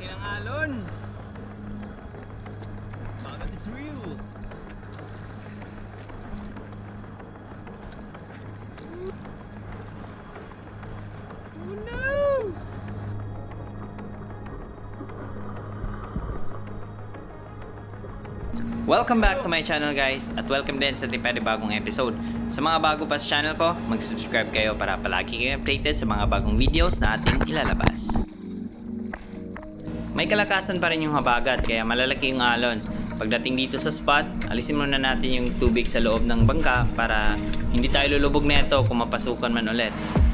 Laki ng alon. Bagat is real. Oh no! Welcome back to my channel guys, at welcome din sa ating panibagong episode. Sa mga bago pa sa channel ko, mag-subscribe kayo para palagi kayo updated sa mga bagong videos na ating ilalabas. May kalakasan pa rin yung habagat kaya malalaki yung alon. Pagdating dito sa spot, alisin muna natin yung tubig sa loob ng bangka para hindi tayo lulubog neto kung mapasukan man ulit.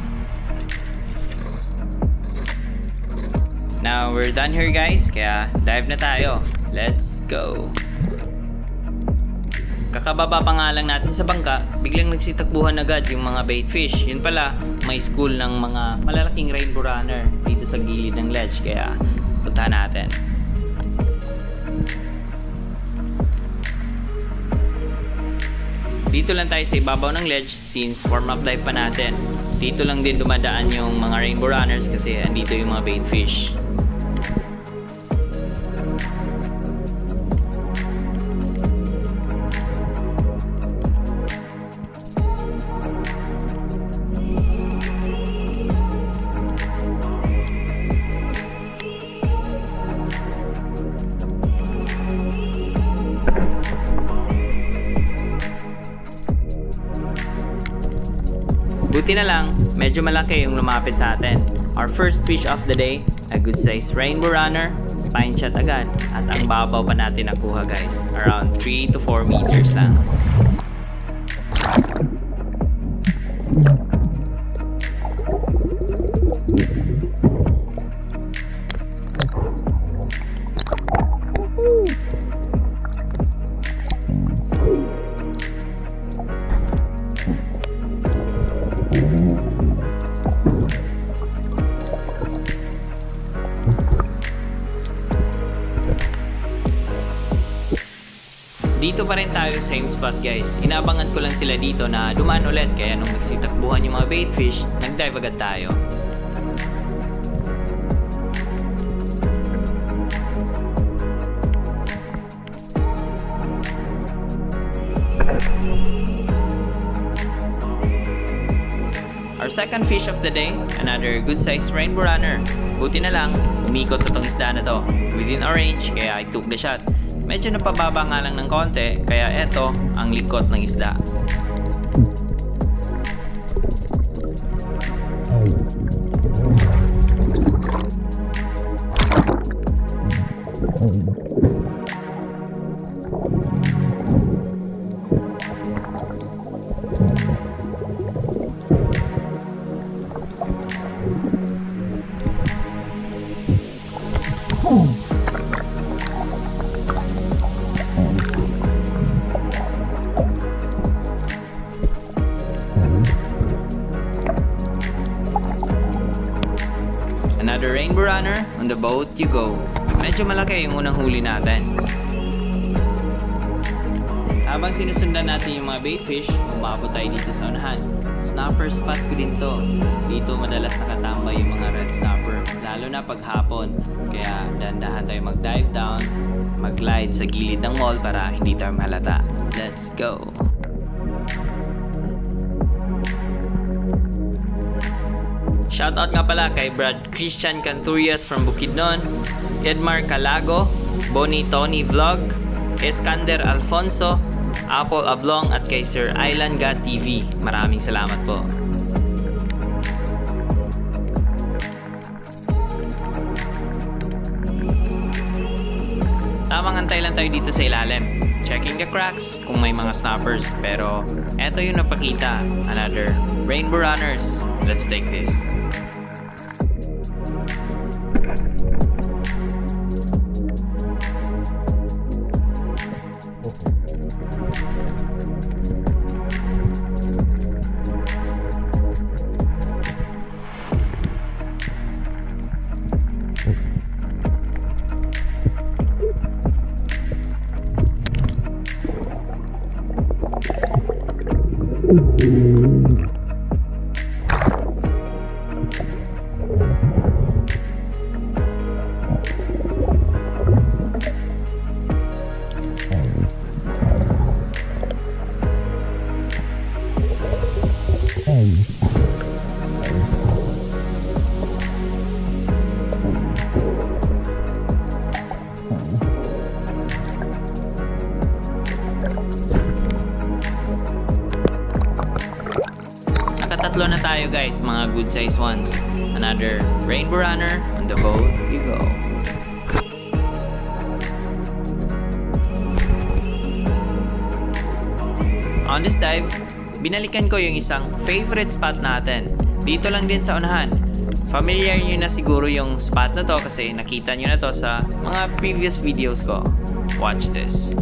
Now we're done here guys, kaya dive na tayo. Let's go! Kakababa pa nga lang natin sa bangka, biglang nagsitakbuhan agad yung mga baitfish. Yun pala, may school ng mga malalaking rainbow runner dito sa gilid ng ledge, kaya puntahan natin. Dito lang tayo sa ibabaw ng ledge since warm up dive pa natin. Dito lang din dumadaan yung mga rainbow runners kasi andito yung mga baitfish. Buti na lang, medyo malaki yung lumapit sa atin. Our first fish of the day, a good size rainbow runner, spine shot agad. At ang babaw pa natin nakuha guys, around 3 to 4 meters lang. Dito pa rin tayo, same spot guys. Inaabangan ko lang sila dito na dumaan ulit, kaya nung nagsitakbuhan yung mga baitfish, nag-dive agad tayo. Our second fish of the day, another good size rainbow runner. Buti na lang, umikot sa tong isda na to. Within our range, kaya I took the shot. Medyo napababa nga lang ng konti, kaya eto ang likot ng isda. Another rainbow runner, on the boat you go. Medyo malaki yung unang huli natin. Habang sinusundan natin yung mga baitfish, umabot tayo dito sa unahan. Snapper spot ko din to. Dito madalas nakatambay yung mga red snapper, lalo na pag hapon. Kaya dahan-dahan tayo mag-dive down, mag-glide sa gilid ng mall para hindi tayo mahalata. Let's go! Shoutout nga pala kay Brad Christian Canturias from Bukidnon, Edmar Calago, Bonnie Tony Vlog, Eskander Alfonso, Apple Ablong at kay Sir Island God TV. Maraming salamat po. Tamang antay lang tayo dito sa ilalim. Checking the cracks kung may mga snappers. Pero eto yung napakita. Another rainbow runners. Let's take this. tayo guys, mga good size ones. Another rainbow runner, on the boat you go. On this dive, binalikan ko yung isang favorite spot natin. Dito lang din sa unahan. Familiar nyo na siguro yung spot na to kasi nakita nyo na to sa mga previous videos ko. Watch this.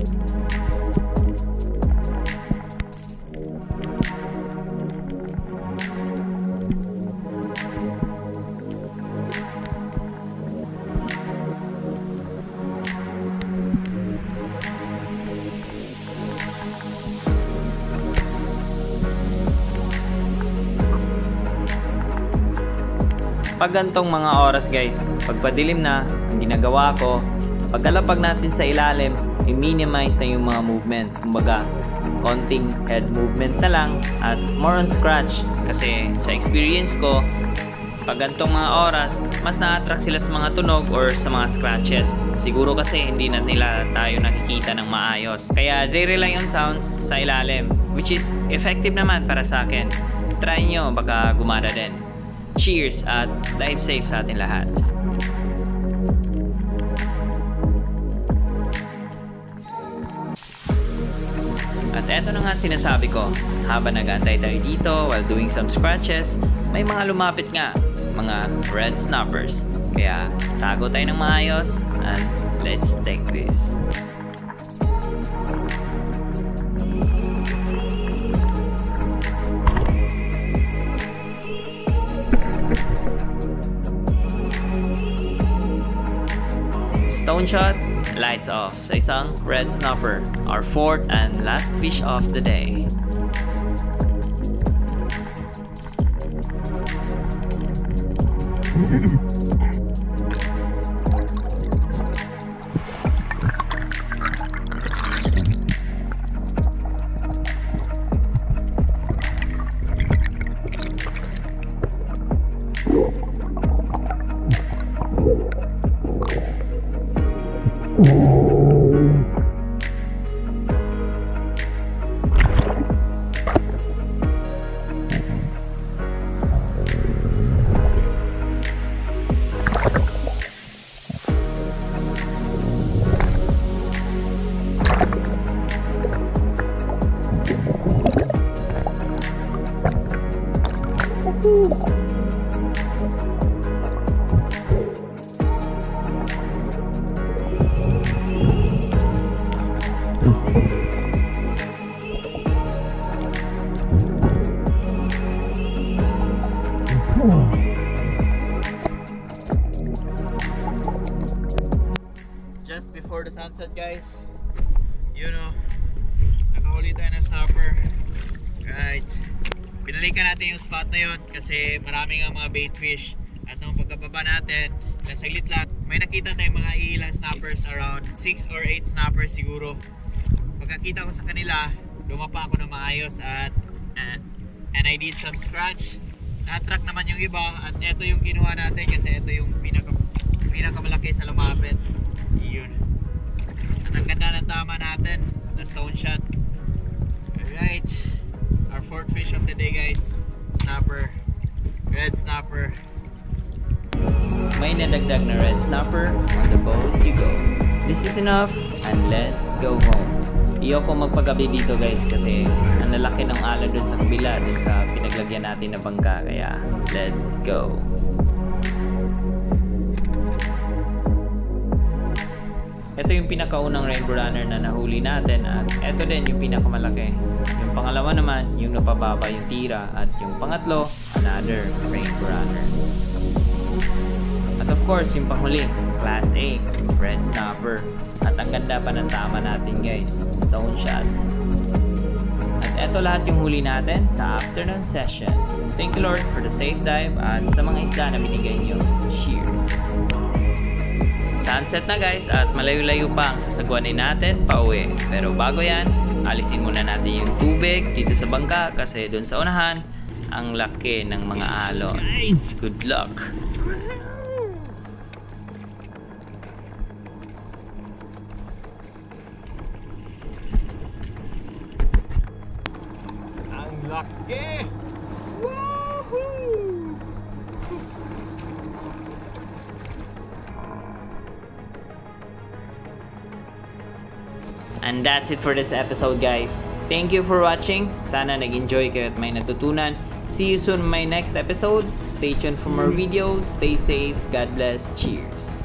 Pag gantong mga oras guys, pagpadilim na, ang ginagawa ko, pagkalapag natin sa ilalim, i-minimize na yung mga movements. Kumbaga, konting head movement na lang at more on scratch. Kasi sa experience ko, pag gantong mga oras, mas na-attract sila sa mga tunog or sa mga scratches. Siguro kasi hindi na nila tayo nakikita ng maayos. Kaya they rely on sounds sa ilalim, which is effective naman para sa akin. Try nyo, baka gumana din. Cheers at dive safe sa atin lahat. At eto na nga sinasabi ko, habang nag-aantay tayo dito while doing some scratches, may mga lumapit nga, mga red snappers. Kaya tago tayo ng maayos and let's take this. Stone shot, lights off sa isang red snapper, our fourth and last fish of the day. Just before the sunset guys, you know, nakahuli tayo ng snapper. Right, pinalikan natin yung spot na yun kasi maraming ang mga bait fish. At nung pagkababa natin, nasaglit lang, may nakita tayong mga ilang snappers, around 6 or 8 snappers siguro. Pagkakita ko sa kanila, lumapa ako ng maayos at and I did some scratch. Na-attract naman yung iba at ito yung kinuha natin kasi ito yung pinakamalaki sa lumapit. Yun. At ang ganda ng tama natin, the stone shot. Alright, our fourth fish of the day guys, snapper, red snapper. May nadagdag na red snapper, on the boat you go. This is enough and let's go home. Iyoko magpagabi dito guys kasi ang lalaki ng ala dun sa kabila, dun sa pinaglagyan natin na bangka, kaya let's go. Ito yung pinakaunang rainbow runner na nahuli natin at ito din yung pinakamalaki. Yung pangalawa naman, yung napababa yung tira at yung pangatlo, another rainbow runner. At of course, yung panghuli, class A, red snapper. At ang ganda pa ng tama natin guys, stone shot. At eto lahat yung huli natin sa afternoon session. Thank you Lord for the safe dive at sa mga isda na binigay nyo. Cheers! Sunset na guys at malayo-layo pa ang sasagwanin natin pa uwi. Pero bago yan, alisin muna natin yung tubig dito sa bangka kasi dun sa unahan, ang laki ng mga alon. Good luck! Ang laki! Woo! And that's it for this episode, guys. Thank you for watching. Sana nag-enjoy kayo at may natutunan. See you soon in my next episode. Stay tuned for more videos. Stay safe. God bless. Cheers.